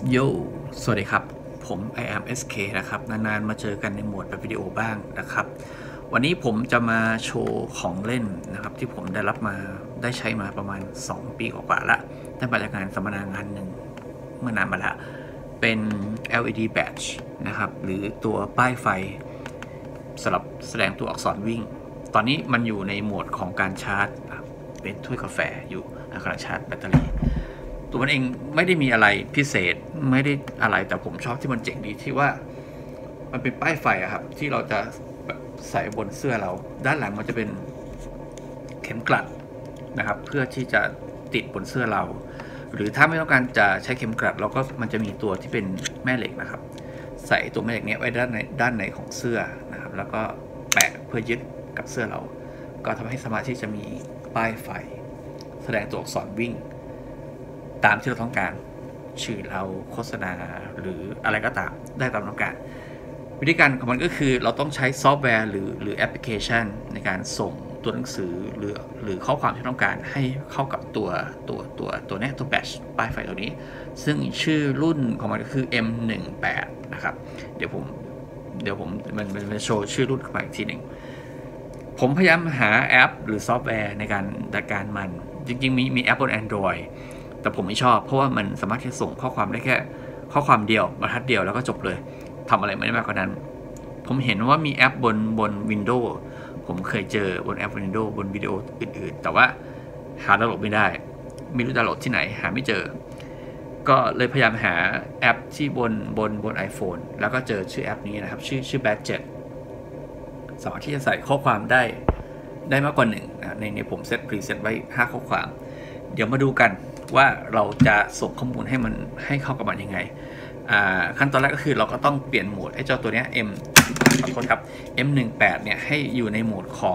โยสวัสดีครับผม I am SK นะครับนานๆมาเจอกันในหมวดแบบวิดีโอบ้างนะครับวันนี้ผมจะมาโชว์ของเล่นนะครับที่ผมได้รับมาได้ใช้มาประมาณ2ปีกว่าๆละได้มาจากงานสัมมนางานหนึ่งเมื่อนานมาแล้วเป็น LED badge นะครับหรือตัวป้ายไฟสำหรับแสดงตัวอักษรวิ่งตอนนี้มันอยู่ในโหมดของการชาร์จเป็นถ้วยกาแฟอยู่นะครับชาร์จแบตเตอรี่ตัวมันเองไม่ได้มีอะไรพิเศษไม่ได้อะไรแต่ผมชอบที่มันเจ๋งดีที่ว่ามันเป็นป้ายไฟอะครับที่เราจะใส่บนเสื้อเราด้านหลังมันจะเป็นเข็มกลัดนะครับเพื่อที่จะติดบนเสื้อเราหรือถ้าไม่ต้องการจะใช้เข็มกลัดเราก็มันจะมีตัวที่เป็นแม่เหล็กนะครับใส่ตัวแม่เหล็กนี้ไว้ด้านในของเสื้อนะครับแล้วก็แปะเพื่อยึดกับเสื้อเราก็ทำให้สามารถที่จะมีป้ายไฟแสดงตัวอักษรวิ่งตามที่เราต้องการชื่อเราโฆษณาหรืออะไรก็ตามได้ตามต้องการวิธีการของมันก็คือเราต้องใช้ซอฟต์แวร์หรือแอปพลิเคชันในการส่งตัวหนังสือหรือข้อความที่ต้องการให้เข้ากับตัวนี้ตัวแบตป้ายไฟตัวนี้ซึ่งชื่อรุ่นของมันก็คือ M18 นะครับเดี๋ยวผมมันโชว์ชื่อรุ่นขึ้นมาอีกทีหนึ่งผมพยายามหาแอปหรือซอฟต์แวร์ในการจัดการมันจริงๆมีแอปบน Android แต่ผมไม่ชอบเพราะว่ามันสามารถที่จะส่งข้อความได้แค่ข้อความเดียวบรรทัดเดียวแล้วก็จบเลยทำอะไรไม่ได้มากกว่านั้นผมเห็นว่ามีแอปบน Windows ผมเคยเจอบนแอป Windows บนวิดีโออื่นๆแต่ว่าหาดาวน์โหลดไม่ได้ไม่รู้ดาวน์โหลดที่ไหนหาไม่เจอก็เลยพยายามหาแอปที่บน iPhone แล้วก็เจอชื่อแอปนี้นะครับชื่อ Badget สามารถที่จะใส่ข้อความได้มากกว่า1นะในผมเซตพรีเซตไว้5ข้อความเดี๋ยวมาดูกันว่าเราจะส่งข้อมูลให้เข้ากับมันยังไงขั้นตอนแรกก็คือเราก็ต้องเปลี่ยนโหมดให้เจ้าตัวนี้ขอโทษครับ M18 เนี่ยให้อยู่ในโหมดของ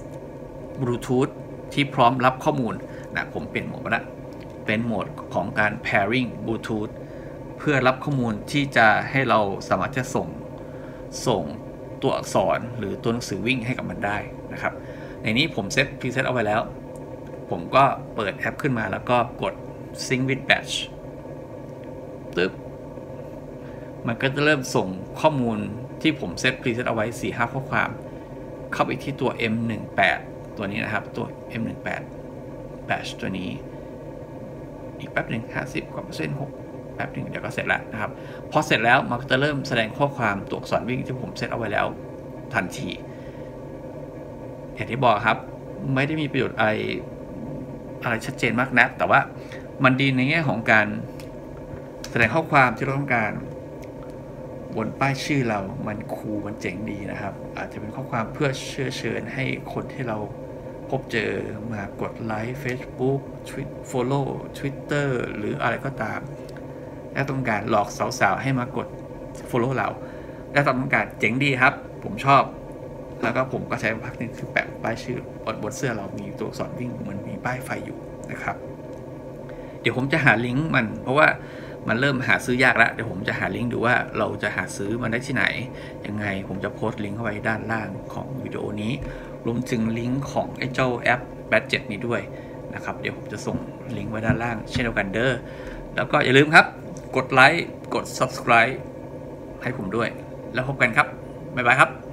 Bluetooth ที่พร้อมรับข้อมูลนะผมเปลี่ยนโหมดมาแล้วเป็นโหมดของการ pairing Bluetooth เพื่อรับข้อมูลที่จะให้เราสามารถจะส่งตัวอักษรหรือตัวหนังสือวิ่งให้กับมันได้นะครับในนี้ผมเซตพรีเซตเอาไว้แล้วผมก็เปิดแอปขึ้นมาแล้วก็กด Sync with Batch ตึ๊บมันก็จะเริ่มส่งข้อมูลที่ผมเซตพรีเซตเอาไว้ 4-5 ข้อความเข้าไปที่ตัว M18 ตัวนี้นะครับตัว M18 Batch ตัวนี้อีกแป๊บหนึ่ง50 กว่า%6แป๊บหนึ่งเดี๋ยวก็เสร็จแล้วนะครับพอเสร็จแล้วมันก็จะเริ่มแสดงข้อความตัวอักษรวิ่งที่ผมเซตเอาไว้แล้วทันทีอย่างที่บอกครับไม่ได้มีประโยชน์อะไรชัดเจนมากนักแต่ว่ามันดีในแง่ของการแสดงข้อความที่เราต้องการบนป้ายชื่อเรามันคูลมันเจ๋งดีนะครับอาจจะเป็นข้อความเพื่อเชิญให้คนที่เราพบเจอมากดไลค์ Facebook Follow Twitter หรืออะไรก็ตามและต้องการหลอกสาวๆให้มากด Follow เราและต้องการเจ๋งดีครับผมชอบแล้วก็ผมก็ใช้พักนึงคือแปะป้ายชื่อบนเสื้อเรามีตัวอักษรวิ่งเหมือนมีป้ายไฟอยู่นะครับเดี๋ยวผมจะหาลิงก์มันเพราะว่ามันเริ่มหาซื้อยากแล้วเดี๋ยวผมจะหาลิงก์ดูว่าเราจะหาซื้อมันได้ที่ไหนยังไงผมจะโพสต์ลิงก์เข้าไว้ด้านล่างของวิดีโอนี้รวมถึงลิงก์ของไอ้เจ้าแอป Badget นี้ด้วยนะครับเดี๋ยวผมจะส่งลิงก์ไว้ด้านล่างเช่นเดียวกันเด้อแล้วก็อย่าลืมครับกดไลค์กด Subscribe ให้ผมด้วยแล้วพบกันครับบ๊ายบายครับ